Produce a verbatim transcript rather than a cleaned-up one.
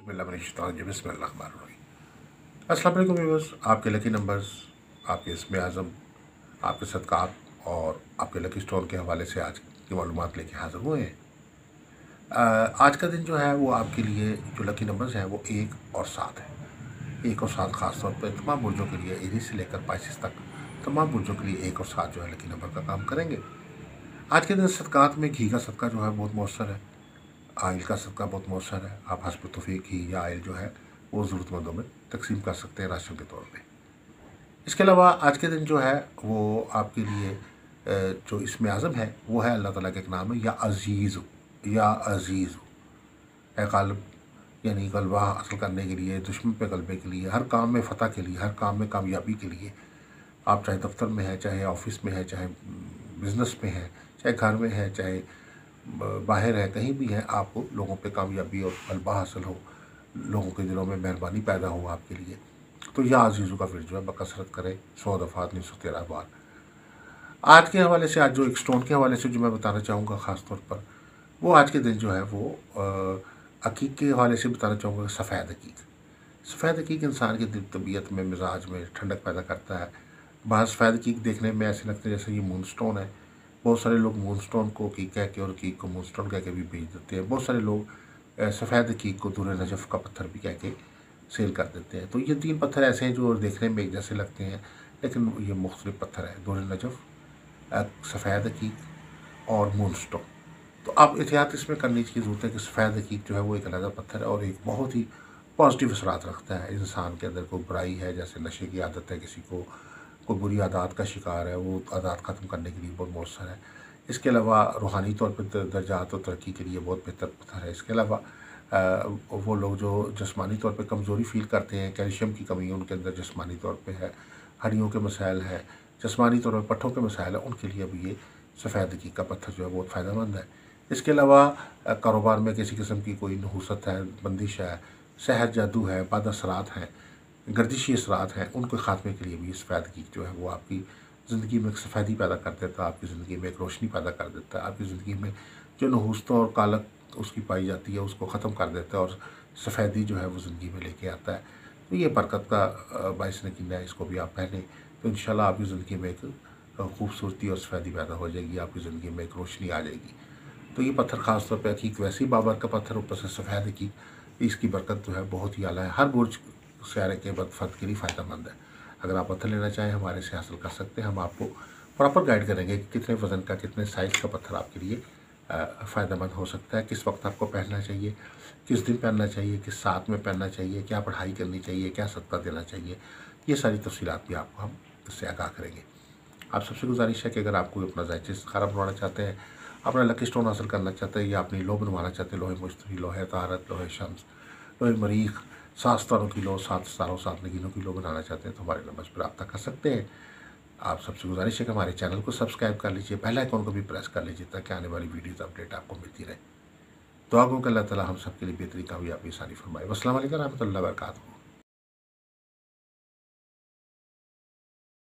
अस्सलाम वालेकुम व्यूअर्स, आपके लकी नंबर्स, आपके इसमें आज़म, आपके सदक़ात और आपके लकी स्टोन के हवाले से आज की मालूमात लेके हाज़िर हुए हैं। आज का दिन जो है वो आपके लिए जो लकी नंबर्स हैं वो एक और सात है। एक और सात ख़ास तौर पर तमाम बुर्जों के लिए, एरीज से लेकर पाइसिस तक तमाम बुर्जों के लिए एक और सात जो है लकी नंबर का काम करेंगे। आज के दिन सदक़ात में घी का सदका जो है बहुत मौसर है, आयल का सदका बहुत मौसर है। आप हस्ब तौफीक घी या आयल जो है वो ज़रूरतमंदों में तकसीम कर सकते हैं राशन के तौर पे। इसके अलावा आज के दिन जो है वो आपके लिए जो इसमें आज़म है वो है अल्लाह ताला का एक नाम है या अज़ीज़ या अज़ीज़ ए ग़ालिब, यानी गलबा हासिल करने के लिए, दुश्मन पे गलबे के लिए, हर काम में फ़तह के लिए, हर काम में कामयाबी के लिए। आप चाहे दफ्तर में है, चाहे ऑफिस में है, चाहे बिज़नेस में है, चाहे घर में है, चाहे बाहर है, कहीं भी है, आपको लोगों पे कामयाबी और गलबा हासिल हो, लोगों के दिलों में मेहरबानी पैदा हो आपके लिए। तो या अजीज़ों का फिर जो है बकसरत करें सौ दफ़ा तीन सौ तेरह बार। आज के हवाले से, आज जो एक स्टोन के हवाले से जो मैं बताना चाहूँगा ख़ास तौर पर, वो आज के दिन जो है वो अकीक के हवाले से बताना चाहूँगा। सफ़ेद अकीक, सफ़ेद अकीक इंसान की दिल तबीयत में, मिजाज में ठंडक पैदा करता है। बाहर सफ़ेद अकीक देखने में ऐसे लगते हैं जैसे ये मून स्टोन है। बहुत सारे लोग मून स्टोन को अकीक कह के और अकीक को मून स्टोन कह के भी बेच देते हैं। बहुत सारे लोग सफ़ेद अकीक को दूर नजफ़ का पत्थर भी कह के सेल कर देते हैं। तो ये तीन पत्थर ऐसे हैं जो देखने में एक जैसे लगते हैं, लेकिन ये मुख्तलिफ पत्थर है, दूर नजफ़, सफ़ेद अकीक और मून स्टोन। तो आप एहतियात इसमें करने की ज़रूरत है कि सफ़ेद अकीक जो है वो एक अलग पत्थर है और एक बहुत ही पॉजिटिव असरात रखता है। इंसान के अंदर कोई बुराई है, जैसे नशे की आदत है, किसी को कोई बुरी आदत का शिकार है, वो आदत ख़त्म करने के लिए बहुत मौसर है। इसके अलावा रूहानी तौर पर दर्जात और तरक्की के लिए बहुत बेहतर पत्थर है। इसके अलावा वो लोग जो जिस्मानी तौर पे कमज़ोरी फ़ील करते हैं, कैल्शियम की कमी उनके अंदर जिस्मानी तौर पे है, हड्डियों के मसाइल है, जिस्मानी तौर पर पट्ठों के मसाइल है, उनके लिए भी ये सफ़ेद अकीक का पत्थर जो है बहुत फ़ायदेमंद है। इसके अलावा कारोबार में किसी किस्म की कोई नहूसत है, बंदिश है, सहर जादू है, बद असरात हैं, गर्दिशी असरात हैं, उनके ख़ात्मे के लिए भी सफ़ेद अकीक जो है वो आपकी ज़िंदगी में एक सफ़ेदी पैदा कर देता है, आपकी ज़िंदगी में एक रोशनी पैदा कर देता है, आपकी ज़िंदगी में जो नहूसतों और कालक उसकी पाई जाती है उसको ख़त्म कर देता है और सफ़ेदी जो है वो ज़िंदगी में लेके आता है। तो ये बरकत का बाइस नगीना है, इसको भी आप पहने तो इंशाल्लाह आपकी ज़िंदगी में एक खूबसूरती और सफ़ेदी पैदा हो जाएगी, आपकी ज़िंदगी में एक रोशनी आ जाएगी। तो ये पत्थर ख़ास तौर पर अकीक वैसे ही बाबर का पत्थर, ऊपर से सफ़ेद अकीक, इसकी बरकत जो है बहुत ही आला है, हर बुर्ज स्यारे के फर्द के लिए फ़ायदेमंद है। अगर आप पत्थर लेना चाहें हमारे से हासिल कर सकते हैं, हम आपको प्रॉपर गाइड करेंगे कि कितने वज़न का, कितने साइज़ का पत्थर आपके लिए फ़ायदेमंद हो सकता है, किस वक्त आपको पहनना चाहिए, किस दिन पहनना चाहिए, किस साथ में पहनना चाहिए, क्या पढ़ाई करनी चाहिए, क्या सदका देना चाहिए, ये सारी तफसीलात भी आपको हम इससे आगाह करेंगे। आप सबसे गुजारिश है कि अगर आप कोई अपना ज़ायचे इस्तिखारा बनवाना चाहते हैं, अपना लकी स्टोन हासिल करना चाहते हैं या अपनी लो बनवाना चाहते हैं, लोहे मुश्तरी, लोहे तारत, लोहे शम्स, लोहे मरीख, सात सितारों की लो, सात सितारों सात नगीनों की लो बनाना चाहते हैं तो हमारे नंबर पर रब्ता कर सकते हैं। आप सबसे गुजारिश है कि हमारे चैनल को सब्सक्राइब कर लीजिए, बेल आइकन को भी प्रेस कर लीजिए ताकि आने वाली वीडियोज़ अपडेट आपको मिलती रहे। दुआ करूं कि अल्लाह ताला हम सबके लिए बेहतरी कामयाबी आसानी फरमाए। अस्सलाम वालेकुम रहमतुल्लाहि व बरकातहू।